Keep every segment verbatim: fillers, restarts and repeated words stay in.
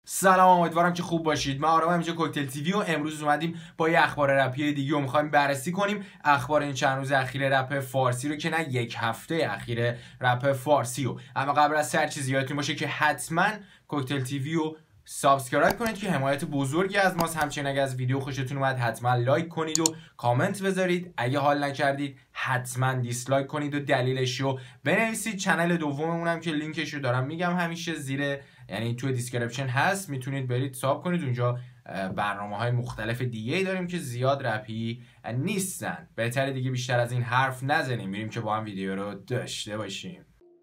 سلام، امیدوارم که خوب باشید. من آرام اینجا کوکتل تیوی و امروز اومدیم با یه اخبار رپی دیگه و می‌خوایم بررسی کنیم اخبار این چند روز اخیر رپ فارسی رو، که نه یک هفته اخیر رپ فارسی رو. اما قبل از هر چیزی یادتون باشه که حتما کوکتل تیوی رو سابسکرایب کنید که حمایت بزرگی از ماست. همچنین اگه از ویدیو خوشتون اومد حتما لایک کنید و کامنت بذارید. اگه حال نکردید حتما دیسلایک کنید و دلیلش رو بنویسید. چنل دوممون هم که لینکش رو دارم میگم همیشه زیر، یعنی توی دیسکریپشن هست، میتونید برید ساب کنید. اونجا برنامه‌های مختلف دیگه داریم که زیاد رپی نیستن. بهتره دیگه بیشتر از این حرف نزنیم، میریم که با هم ویدیو رو داشته باشیم.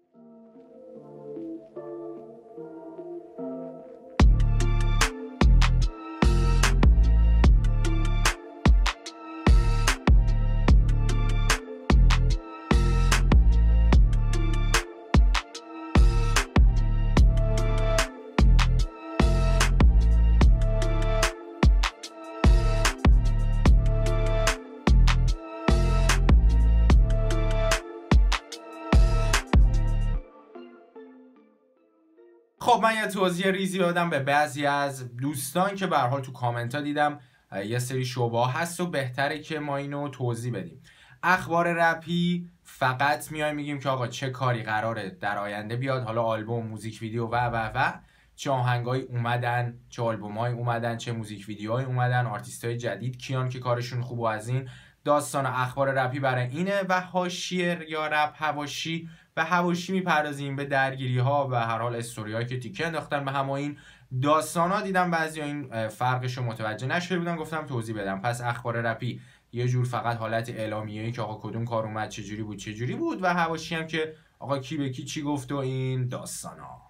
خب من یه توضیح ریزی دادم به بعضی از دوستان که به هر حال تو کامنت ها دیدم یه سری شبهه هست و بهتره که ما اینو توضیح بدیم. اخبار رپی فقط میایم میگیم که آقا چه کاری قراره در آینده بیاد، حالا آلبوم، موزیک ویدیو و و و چه آهنگایی اومدن، چه آلبومایی اومدن، چه موزیک ویدیوهایی اومدن، آرتیستای جدید کیان که کارشون خوب و از این داستان. اخبار رپی برای اینه و حاشیه یا رپ حواشی و حواشی میپردازیم به درگیری ها و هر حال استوری هایی که تیکه انداختن به همه این داستان ها. دیدم بعضی این فرقش رو متوجه نشده بودن، گفتم توضیح بدم. پس اخبار رپی یه جور فقط حالت اعلامیه‌ای که آقا کدوم کار اومد چجوری بود چجوری بود، و حواشی هم که آقا کی به کی چی گفت و این داستان ها.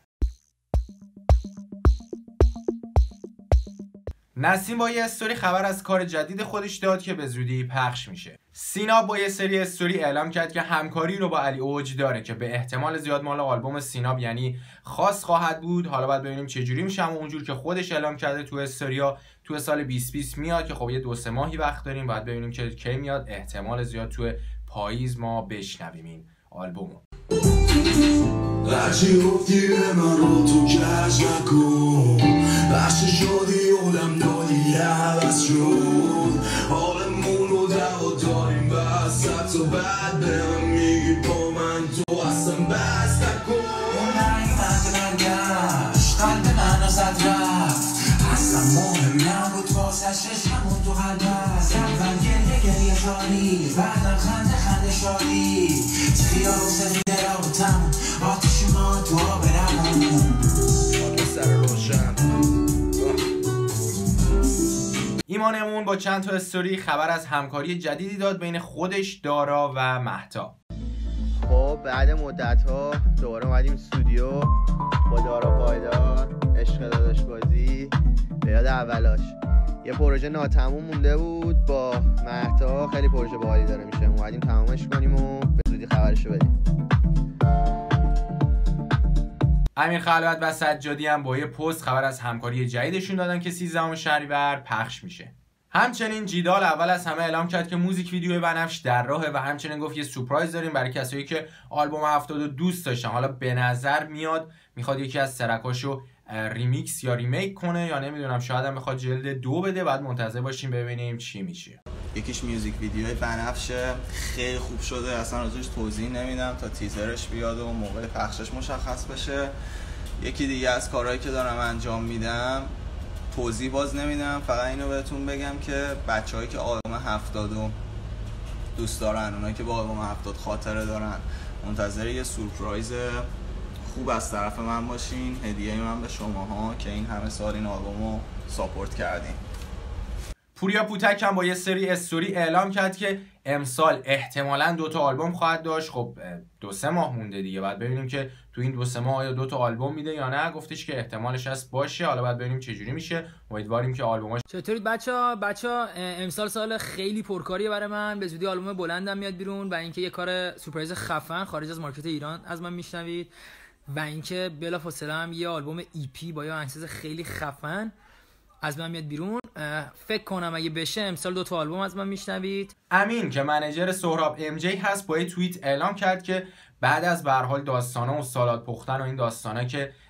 نسیم با یه استوری خبر از کار جدید خودش داد که به زودی پخش میشه. سینا با یه سری استوری اعلام کرد که همکاری رو با علی اوج داره که به احتمال زیاد مال آلبوم سیناب یعنی خاص خواهد بود. حالا باید ببینیم چه جوری میشه، اما اونجور که خودش اعلام کرده تو استوریا تو سال بیست بیست میاد، که خب یه دو سه ماهی وقت داریم. باید ببینیم که کی میاد. احتمال زیاد تو پاییز ما بشنویم این آلبومو. هرچی گفتی به من رو تو کج نکن، بخش شدی اولم دادی عوض شد، حالمون رو دوا داریم بست و بعد به من میگی با من تو اصلا بست نکن. اون نایمت برگشت قلب من رو زد رفت، اصلا مهم نبود واسش همون تو هدف. اول گریه گریه جاری، بعدم خنده خنده شادی، سیاه و سفیده را بتمون آتیش ما تو ها برمون سر روشن. ایمانمون با چند تا استوری خبر از همکاری جدیدی داد بین خودش، دارا و مهتاب. خب بعد مدت ها دوباره اومدیم استودیو با دارا پایدار، عشق داداش بازی به یاد اولاش. یه پروژه ناتموم مونده بود با مهتاب، خیلی پروژه باحالی داره میشه، اومدیم تمامش کنیم و به زودی خبرشو بدیم. امیر خلوت و سجادی هم با یه پست خبر از همکاری جدیدشون دادن که سیزدهم شهریور پخش میشه. همچنین جیدال اول از همه اعلام کرد که موزیک ویدیو بنفش در راهه و همچنین گفت یه سورپرایز داریم برای کسایی که آلبوم هفتاد و دوست داشتن. حالا به نظر میاد میخواد یکی از ترکاشو ریمیکس یا ریمیک کنه، یا نمیدونم شاید هم بخواد جلد دو بده. بعد منتظر باشیم ببینیم چی میشه. یکیش میوزیک ویدیوی بنفشه، خیلی خوب شده، اصلا راجعش توضیح نمیدم تا تیزرش بیاد و موقع پخشش مشخص بشه. یکی دیگه از کارهایی که دارم انجام میدم توضیح باز نمیدم، فقط اینو بهتون بگم که بچه‌هایی که آلبوم هفتاد و دوست دارن، اونایی که با آلبوم هفتاد خاطره دارن، منتظر یه سورپرایز خوب از طرف من باشین. هدیه من به شماها که این همه سال این آلبومو ساپورت کردین. پوریا پوتک هم با یه سری استوری اعلام کرد که امسال احتمالاً دو تا آلبوم خواهد داشت. خب دو سه ماه مونده دیگه، بعد ببینیم که تو این دو سه ماه آیا دو تا آلبوم میده یا نه. گفتش که احتمالش هست باشه، حالا بعد ببینیم چه جوری میشه. امیدواریم که آلبوماش. چطورید بچه‌ها؟ بچه‌ها امسال سال خیلی پرکاریه برای من. به زودی آلبوم بلندم میاد بیرون و اینکه یه کار سورپرایز خفن خارج از مارکت ایران از من میشنوید، و اینکه بلافاصله هم یه آلبوم ای پی با یه آهنگساز خیلی خفن از من میاد بیرون. فکر کنم اگه بشه امسال دو تا آلبوم از من میشنوید. امین که منیجر سهراب ام جی هست با یه توییت اعلام کرد که بعد از به هر حال داستانا و سالاد پختن و این داستانا که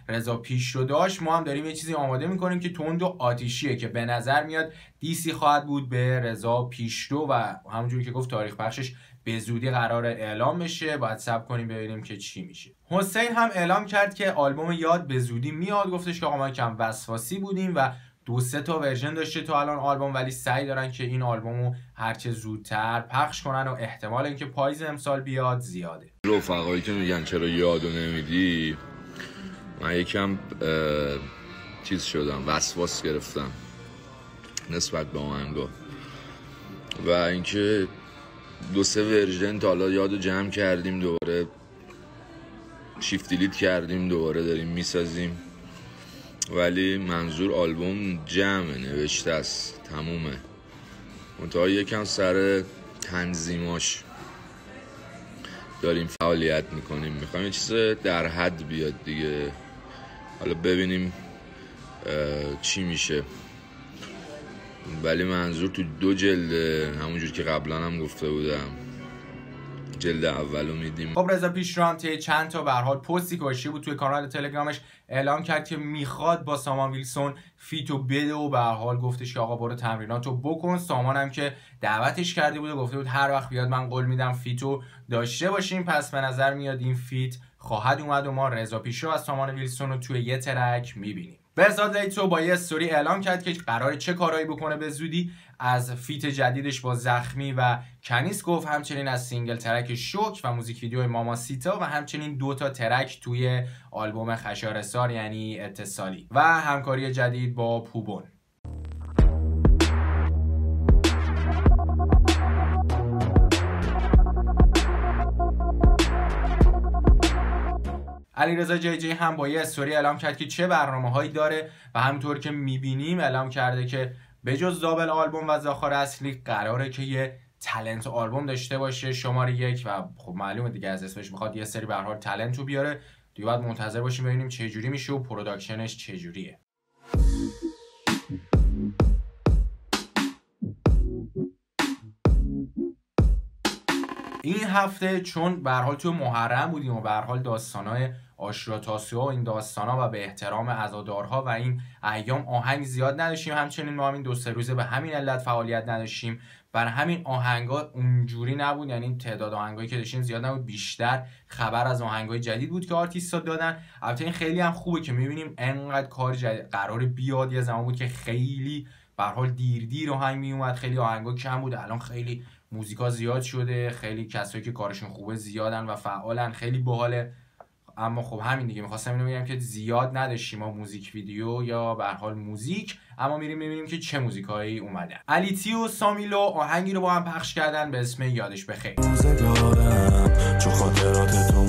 رضا پیشرو داشت، ما هم داریم یه چیزی آماده میکنیم که تند و آتیشیه که به نظر میاد دیسی خواهد بود به رضا پیشرو و همونجوری که گفت تاریخ پخشش به زودی قرار اعلام بشه. باید صبر کنیم ببینیم که چی میشه. حسین هم اعلام کرد که آلبوم یاد به زودی میاد. گفتش که آقا ما کم وسواسی بودیم و دو سه تا ورژن داشته تا الان آلبوم، ولی سعی دارن که این آلبومو هرچه زودتر پخش کنن و احتمال اینکه پاییز امسال بیاد زیاده. رفقایی که میگن چرا یادو نمیدی، من یکم چیز شدم، وسواس گرفتم نسبت به آهنگا و اینکه دو سه ورژن تا حالا یادو جمع کردیم، دوباره شیفت دیلیت کردیم، دوباره داریم میسازیم، ولی منظور آلبوم جمع نوشته است، تمومه. منتها یکم سر تنظیماش داریم فعالیت میکنیم، میخوایم یه چیز در حد بیاد دیگه. حالا ببینیم چی میشه، ولی منظور تو دو جلد، همونجور که قبلا هم گفته بودم، جلد اولو میدیم. خب رضا پیشرو هم طی چند تا به هر حال پستی که بود توی کانال تلگرامش اعلام کرد که میخواد با سامان ویلسون فیتو بده و به هر حال گفتش که آقا برو تمریناتو بکن. سامان هم که دعوتش کرده بود و گفته بود هر وقت بیاد من قول میدم فیتو داشته باشیم، پس به نظر میاد این فیت خواهد اومد و ما رضا پیشرو و سامان ویلسون رو توی یه ترک میبینیم. بهزاد لیتو با یه استوری اعلام کرد که قراره چه کارهایی بکنه به زودی. از فیت جدیدش با زخمی و کنیس گفت، همچنین از سینگل ترک شوک و موزیک ویدیو ماماسیتا و همچنین دو تا ترک توی آلبوم خشایارسار یعنی اتصالی و همکاری جدید با پوبون. علیرضا جی جی هم با یه استوری اعلام کرد که چه برنامه‌هایی داره و همونطور که می‌بینیم اعلام کرده که به جز دابل آلبوم و زاخار اصلی قراره که یه تالنت آلبوم داشته باشه شماره یک و خب معلومه دیگه از اسمش میخواد یه سری به هر حال تالنت رو بیاره دیگه. باید منتظر باشیم ببینیم چه جوری میشه و پروداکشنش چه جوریه. این هفته چون به هر حال تو محرم بودیم و به هر حال داستانای عاشورا تاسوعا و این داستانا و به احترام عزادارها و این ایام آهنگ زیاد نداشتیم، همچنین ما همین دو سه روزه به همین علت فعالیت نداشتیم. بر همین آهنگا اونجوری نبود، یعنی تعداد آهنگایی که داشتیم زیاد نبود، بیشتر خبر از آهنگای جدید بود که آرتیست‌ها دادن. البته این خیلی هم خوبه که می‌بینیم انقدر کار جدید قرار بیاد. یه زمان بود که خیلی به هر حال دیر دیر آهنگ میومد، خیلی آهنگا کم بود، الان خیلی موزیکا زیاد شده، خیلی کسایی که کارشون خوبه زیادن و فعالن، خیلی باحاله. اما خب همین دیگه، می‌خواستم اینو بگم که زیاد نداشتیم ما موزیک ویدیو یا به هر حال موزیک، اما میریم می‌بینیم که چه موزیکایی اومدن. علیتی و سامیلو آهنگی رو با هم پخش کردن به اسم یادش بخیر. روزگارم چون خاطرات تو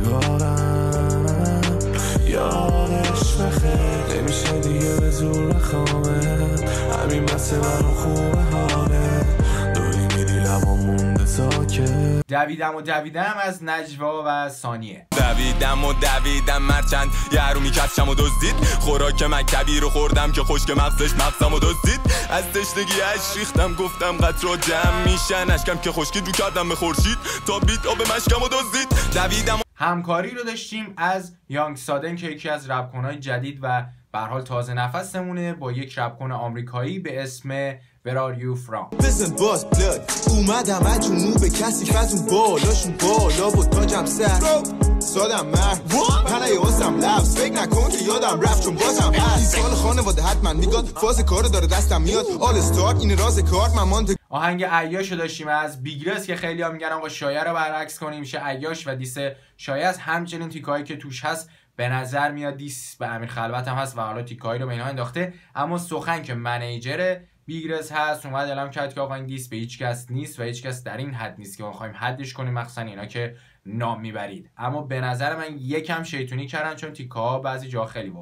موندگارم، یادش بخیر نمیشه دیگه به زور خامه، همین بسه برام خوبه حاله، داری میری لبا مونده ساکت. دویدم و دویدم از نجوا و ثانیه. دویدم و دویدم مرچند یارومی کفشم و دزدید، خوراک مکتبی رو خوردم که خشک مغزش مغزم و دزدید، از تشنگی اش ریختم گفتم قطرا جمع میشن، اشکم که خشکی رو کردم به خورشید تا بید آب مشکم و دزدید. دویدم و... همکاری رو داشتیم از یانگ سادن که یکی از رپکن‌های جدید و به هر حال تازه نفسمونه با یک رپکن آمریکایی به اسم Where are you from. Listen boss blood اومدم از جنوب کسی که از اون بالاشون بالا بود تاجم سر سادم مرد پنه یاسم لفظ فکر نکن که یادم رفت چون بازم هست سال خانواده حتما میگاد فاز کارو داره دستم میاد آل استارت این راز کارت من مانده. آهنگ عیاشو داشتیم از بیگرس که خیلی ها میگن آقا شایع رو برعکس کنیم میشه عیاش و دیس شایع است. همچنین تیکایی که توش هست به نظر میاد دیس به امیر خلوت هم هست و حالا تیکایی رو به اینها انداخته، اما سخن که منیجر بیگرس هست اومد اعلام کرد که آقا این دیس به هیچ کس نیست و هیچ کس در این حد نیست که ما بخوایم حدش کنیم، مخصوصا اینا که نام میبرید. اما به نظر من یکم شیطونی کردن چون تیکا بعضی جا خیلی واضحه.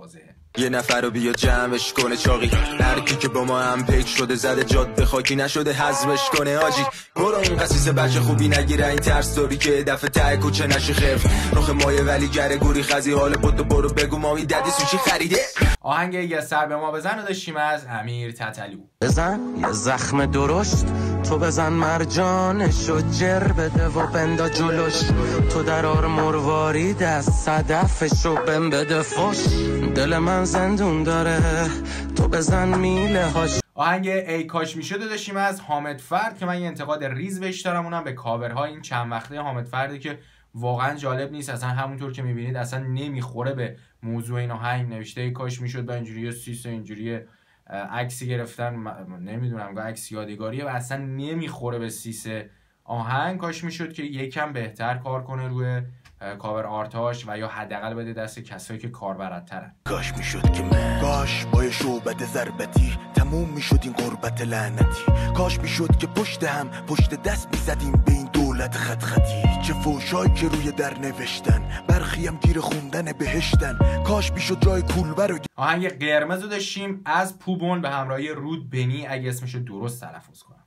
یه نفر رو بیا جمعش کنه چاقی، هر کی که با ما هم پیک شده زده جاده خاکی نشده حذفش کنه آجی. برو اون قصیص بچه خوبی نگیره این ترس داری که دفعه ته کوچه نشی خف رخ مایه ولی گره گوری خزی حال بودو برو بگو مامی ددی سوشی خریده. آهنگ یه سر به ما بزن رو داشتیم از امیر تتلو. بزن یه زخم درشت تو بزن مرجانشو جر بده و بندا جلوش، تو درار مرواری دست صدفشو بم بده فش، دل من زندون داره تو بزن میله هاش. آهنگ ای کاش میشد داشتیم از حامد فرد که من یه انتقاد ریز بهش دارم، اونم به کاورها این چند وقته حامد فردی که واقعا جالب نیست اصلا، همونطور که میبینید اصلا نمیخوره به موضوع این آهنگ. نوشته ای کاش میشد با اینجوری سیس و اینجوری عکسی گرفتن، نمیدونم گاه عکس یادگاریه و اصلا نمیخوره به سیس آهنگ. کاش میشد که یکم بهتر کار کنه روی کاور آرتاش و یا حداقل بده دست کسایی که کاربردترن. کاش میشد که من کاش با یه شعبده ضربتی تموم میشد این غربت لعنتی، کاش میشد که پشت هم پشت دست میزدیم به این دولت خط خطی، چه فوشایی که روی در نوشتن برخیم گیر خوندن بهشتن، کاش میشد جای کولبر و آهنگ قرمز رو داشتیم از پوبون به همراهی رود بنی اگه اسمش رو درست تلفظ کنم.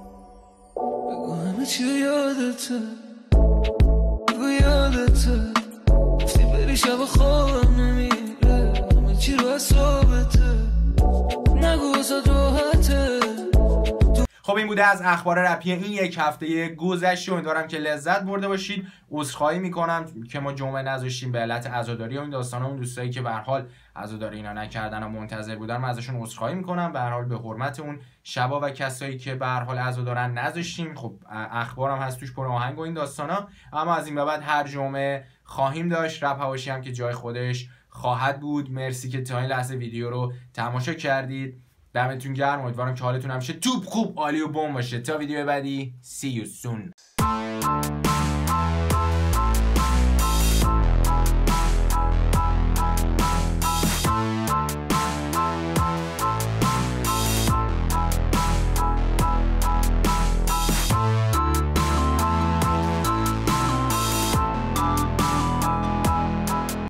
بگو همه چی یادته بگو یادته گفتی بری شب خوابم نمیره همه چی رو اصابته نگو واسه راحته. خب این بوده از اخبار رپی این یک هفته گذشته، امیدوارم که لذت برده باشید. عذرخواهی میکنم که ما جمعه نذاشتیم به علت عزاداری و این داستانا، اون دوستایی که به هر حال عزاداری اینا نکردن و منتظر بودن من ازشون عذرخواهی میکنم. به هر حال به حرمت اون شبا و کسایی که به هر حال عزادارن نذاشتیم. خب اخبارم هست توش پر آهنگ و این داستانا، اما از این به بعد هر جمعه خواهیم داشت. رپ حواشی هم که جای خودش خواهد بود. مرسی که تا این لحظه ویدیو رو تماشا کردید. دمتون گرم، امیدوارم که حالتون همیشه توپ خوب عالی و بوم باشه. تا ویدیو بعدی see you soon.